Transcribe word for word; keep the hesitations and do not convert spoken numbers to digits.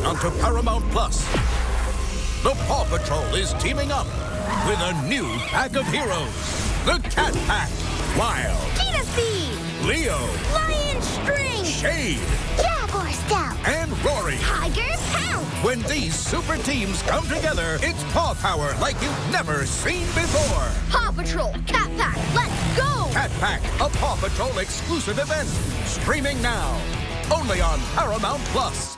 onto Paramount Plus. The Paw Patrol is teaming up with a new pack of heroes. The Cat Pack. Wild. Cheetah Speed. Leo. Lion String. Shade. Jaguar Scout. And Rory. Tiger Pounce. When these super teams come together, it's paw power like you've never seen before. Paw Patrol. Cat Pack. Let's go. Cat Pack, a Paw Patrol exclusive event. Streaming now. Only on Paramount Plus.